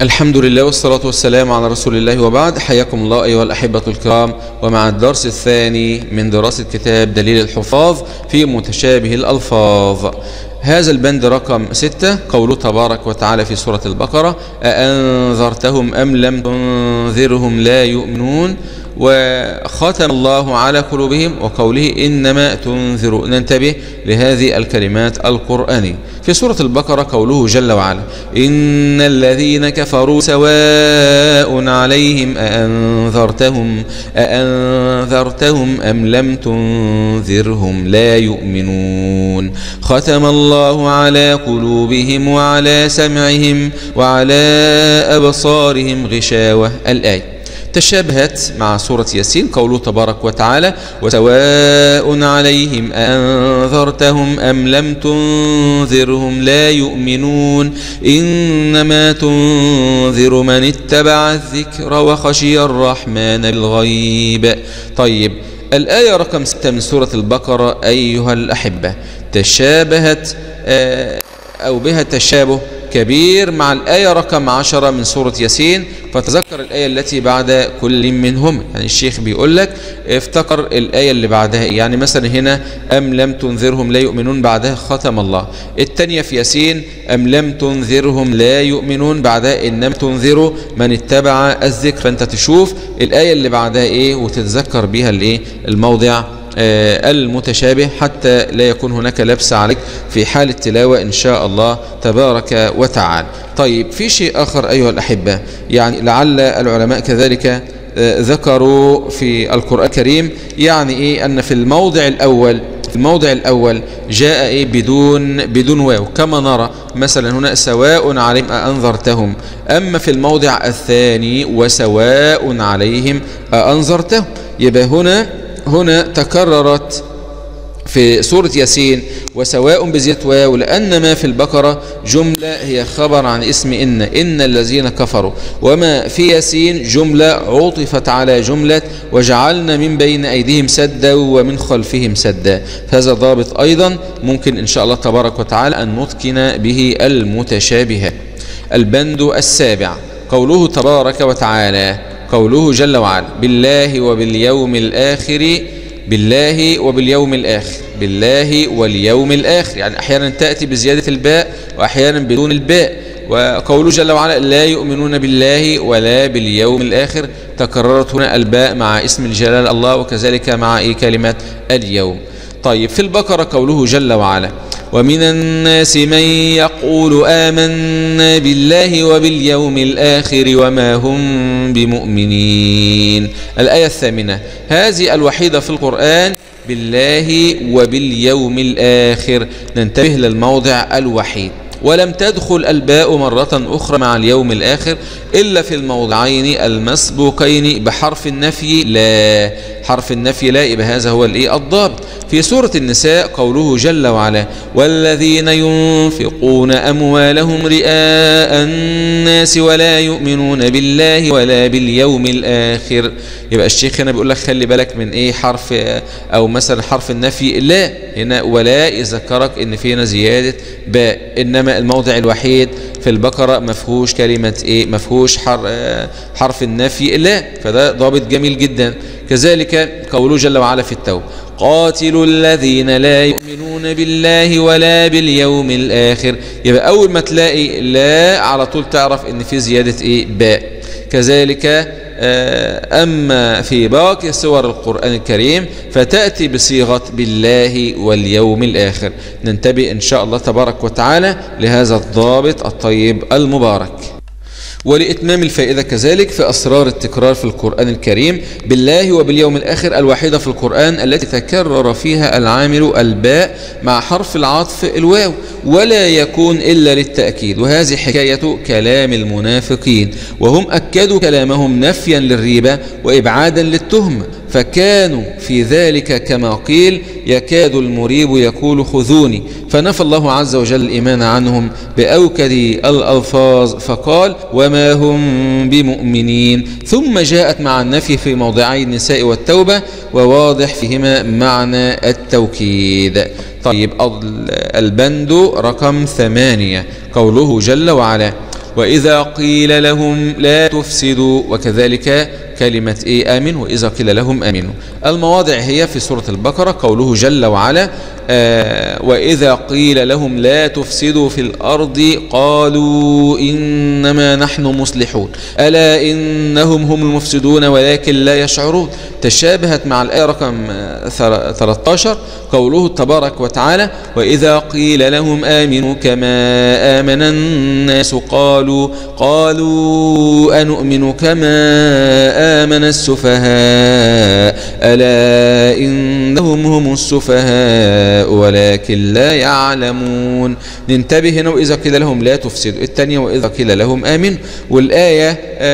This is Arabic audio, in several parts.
الحمد لله والصلاة والسلام على رسول الله، وبعد. حياكم الله أيها الأحبة الكرام، ومع الدرس الثاني من دراسة كتاب دليل الحفاظ في متشابه الألفاظ. هذا البند رقم 6، قوله تبارك وتعالى في سورة البقرة: أأنذرتهم أم لم تنذرهم لا يؤمنون، وختم الله على قلوبهم، وقوله إنما تنذر. ننتبه لهذه الكلمات القرآنية. في سورة البقرة قوله جل وعلا: إن الذين كفروا سواء عليهم أأنذرتهم أم لم تنذرهم لا يؤمنون، ختم الله على قلوبهم وعلى سمعهم وعلى أبصارهم غشاوة. الآية تشابهت مع سورة ياسين، قوله تبارك وتعالى: وسواء عليهم أأنذرتهم أم لم تنذرهم لا يؤمنون، إنما تنذر من اتبع الذكر وخشي الرحمن بالغيب. طيب، الآية رقم 6 من سورة البقرة أيها الأحبة تشابهت أو بها تشابه كبير مع الآية رقم 10 من سورة ياسين، فتذكر الآية التي بعد كل منهم. يعني الشيخ بيقول لك افتكر الآية اللي بعدها، يعني مثلا هنا أم لم تنذرهم لا يؤمنون، بعدها ختم الله. الثانية في ياسين أم لم تنذرهم لا يؤمنون، بعدها إنما تنذروا من اتبع الذكر. فأنت تشوف الآية اللي بعدها إيه وتتذكر بها الإيه الموضع المتشابه، حتى لا يكون هناك لبس عليك في حال التلاوة إن شاء الله تبارك وتعالى. طيب، في شيء آخر أيها الأحبة، يعني لعل العلماء كذلك ذكروا في القرآن الكريم، يعني إيه أن في الموضع الأول جاء إيه بدون واو، كما نرى مثلا هنا سواء عليهم أأنذرتهم. أما في الموضع الثاني وسواء عليهم أأنذرتهم، يبقى هنا تكررت في سورة ياسين وسواء بزيادة واو، لأن ما في البقرة جملة هي خبر عن اسم إن الذين كفروا، وما في ياسين جملة عطفت على جملة وجعلنا من بين أيديهم سدا ومن خلفهم سدا. هذا ضابط أيضا ممكن إن شاء الله تبارك وتعالى أن نتقن به المتشابهات. البند السابع، قوله تبارك وتعالى، قوله جل وعلا: بالله وباليوم الآخر، بالله وباليوم الآخر، بالله واليوم الآخر. يعني أحيانا تأتي بزيادة الباء وأحيانا بدون الباء. وقوله جل وعلا: لا يؤمنون بالله ولا باليوم الآخر، تكررت هنا الباء مع اسم الجلال الله، وكذلك مع كلمة اليوم. طيب، في البقرة قوله جل وعلا: ومن الناس من يقول آمنا بالله وباليوم الآخر وما هم بمؤمنين. الآية 8 هذه الوحيدة في القرآن، بالله وباليوم الآخر. ننتبه للموضع الوحيد، ولم تدخل الباء مرة أخرى مع اليوم الآخر إلا في الموضعين المسبوقين بحرف النفي لا. حرف النفي لا، يبقى هذا هو الضابط. في سورة النساء قوله جل وعلا: والذين ينفقون أموالهم رئاء الناس ولا يؤمنون بالله ولا باليوم الآخر. يبقى الشيخ هنا بيقول لك خلي بالك من حرف أو مثلا حرف النفي لا، هنا ولا يذكرك إن فينا زيادة باء، إنما الموضع الوحيد في البقرة مفهوش كلمة مفهوش حرف النفي لا، فده ضابط جميل جدا. كذلك قوله جل وعلا في التوبة: قاتلوا الذين لا يؤمنون بالله ولا باليوم الآخر. يبقى أول ما تلاقي لا على طول تعرف إن في زيادة باء. كذلك أما في باقي سور القرآن الكريم فتأتي بصيغة بالله واليوم الآخر. ننتبه إن شاء الله تبارك وتعالى لهذا الضابط الطيب المبارك. ولإتمام الفائدة كذلك في أسرار التكرار في القرآن الكريم، بالله وباليوم الآخر الوحيدة في القرآن التي تكرر فيها العامل الباء مع حرف العطف الواو، ولا يكون إلا للتأكيد. وهذه حكاية كلام المنافقين، وهم أكدوا كلامهم نفيا للريبة وإبعادا للتهمة، فكانوا في ذلك كما قيل: يكاد المريب يقول خذوني، فنفى الله عز وجل الإيمان عنهم بأوكد الألفاظ فقال: وما هم بمؤمنين. ثم جاءت مع النفي في موضعي النساء والتوبة، وواضح فيهما معنى التوكيد. طيب، البند رقم 8 قوله جل وعلا: وإذا قيل لهم لا تفسدوا، وكذلك كلمة آمن وإذا قيل لهم آمنوا. المواضع هي في سورة البقرة قوله جل وعلا وإذا قيل لهم لا تفسدوا في الأرض قالوا إنما نحن مصلحون ألا إنهم هم المفسدون ولكن لا يشعرون. تشابهت مع الآية رقم 13 قوله تبارك وتعالى وإذا قيل لهم آمنوا كما آمن الناس قالوا أنؤمن كما آمن السفهاء ألا إنهم هم السفهاء ولكن لا يعلمون. ننتبه هنا وإذا قيل لهم لا تفسدوا، الثانية وإذا قيل لهم آمنوا، والآية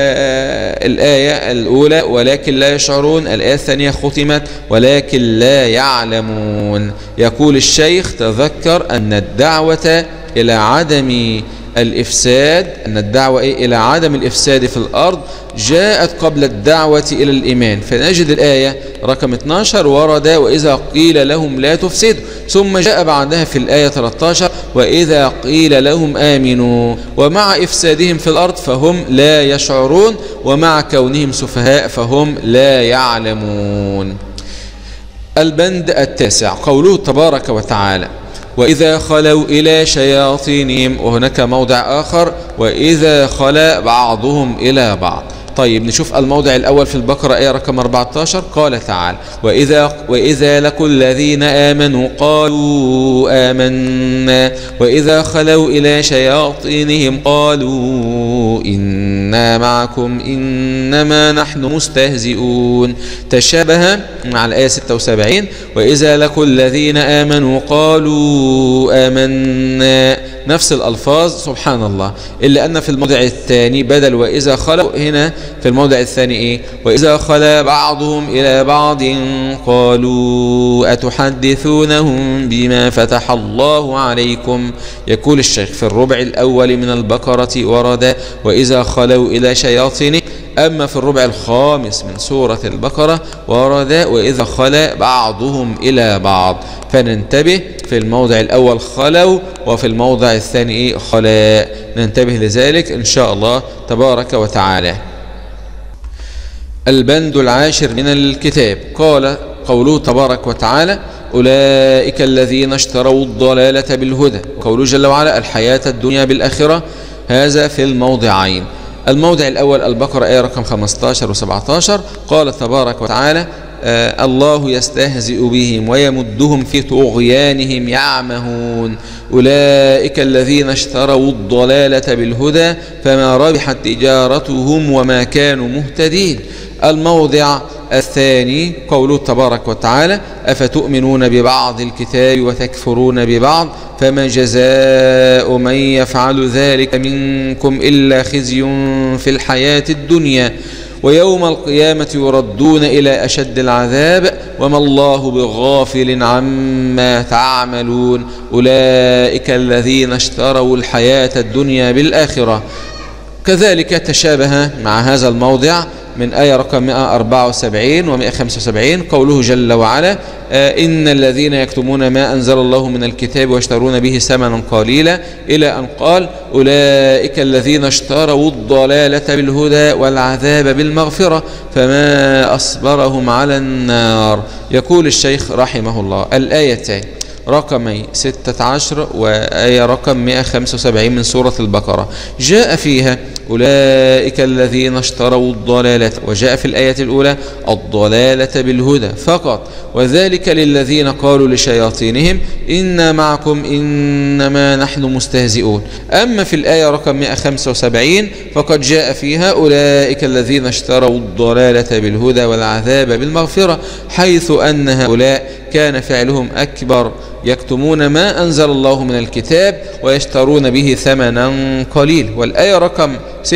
الآية الأولى ولكن لا يشعرون، الآية الثانية ختمت ولكن لا يعلمون. يقول الشيخ تذكر أن الدعوة إلى عدم الإفساد، أن الدعوة إلى عدم الإفساد في الأرض جاءت قبل الدعوة إلى الإيمان، فنجد الآية رقم 12 ورد وإذا قيل لهم لا تفسدوا، ثم جاء بعدها في الآية 13 وإذا قيل لهم آمنوا. ومع إفسادهم في الأرض فهم لا يشعرون، ومع كونهم سفهاء فهم لا يعلمون. البند التاسع قوله تبارك وتعالى وإذا خلوا إلى شياطينهم، وهناك موضع آخر وإذا خلا بعضهم إلى بعض. طيب نشوف الموضع الأول في البقرة آية رقم 14 قال تعالى وإذا لقوا الذين آمنوا قالوا آمنا وإذا خلوا إلى شياطينهم قالوا إنا معكم إنما نحن مستهزئون. تشابه مع الآية 76 وإذا لقوا الذين آمنوا قالوا آمنا، نفس الألفاظ سبحان الله، إلا أن في الموضع الثاني بدل وإذا خلوا، هنا في الموضع الثاني وإذا خلا بعضهم إلى بعض قالوا أتحدثونهم بما فتح الله عليكم. يقول الشيخ في الربع الأول من البقرة ورد وإذا خلوا إلى شياطينهم، أما في الربع الخامس من سورة البقرة ورد وإذا خلا بعضهم إلى بعض. فننتبه في الموضع الأول خلوا وفي الموضع الثاني خلا، ننتبه لذلك إن شاء الله تبارك وتعالى. البند العاشر من الكتاب قال قوله تبارك وتعالى أولئك الذين اشتروا الضلالة بالهدى، قوله جل وعلا الحياة الدنيا بالآخرة، هذا في الموضعين. الموضع الأول البقرة آية رقم 15 و17 قال تبارك وتعالى الله يستهزئ بهم ويمدهم في طغيانهم يعمهون أولئك الذين اشتروا الضلالة بالهدى فما ربحت تجارتهم وما كانوا مهتدين. الموضع الثاني قوله تبارك وتعالى أفتؤمنون ببعض الكتاب وتكفرون ببعض فما جزاء من يفعل ذلك منكم إلا خزي في الحياة الدنيا ويوم القيامة يردون إلى أشد العذاب وما الله بغافل عما تعملون أولئك الذين اشتروا الحياة الدنيا بالآخرة. كذلك تشابه مع هذا الموضع من آية رقم 174 و 175 قوله جل وعلا إن الذين يكتمون ما أنزل الله من الكتاب ويشترون به ثمنا قليلا إلى أن قال أولئك الذين اشتروا الضلالة بالهدى والعذاب بالمغفرة فما أصبرهم على النار. يقول الشيخ رحمه الله الآيتين رقم 16 وآية رقم 175 من سورة البقرة جاء فيها أولئك الذين اشتروا الضلالة، وجاء في الآية الأولى الضلالة بالهدى فقط، وذلك للذين قالوا لشياطينهم إنا معكم إنما نحن مستهزئون. أما في الآية رقم 175 فقد جاء فيها أولئك الذين اشتروا الضلالة بالهدى والعذاب بالمغفرة، حيث أن هؤلاء كان فعلهم أكبر يكتمون ما أنزل الله من الكتاب ويشترون به ثمنا قليل. والآية رقم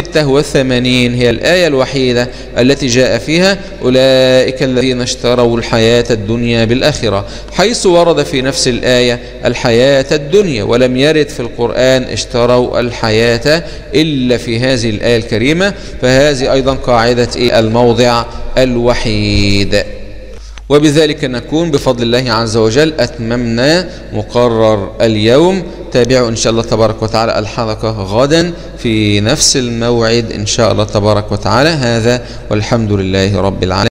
86 هي الآية الوحيدة التي جاء فيها أولئك الذين اشتروا الحياة الدنيا بالآخرة، حيث ورد في نفس الآية الحياة الدنيا ولم يرد في القرآن اشتروا الحياة إلا في هذه الآية الكريمة. فهذه أيضا قاعدة الموضع الوحيد. وبذلك نكون بفضل الله عز وجل أتممنا مقرر اليوم. تابعوا إن شاء الله تبارك وتعالى الحلقة غدا في نفس الموعد إن شاء الله تبارك وتعالى. هذا والحمد لله رب العالمين.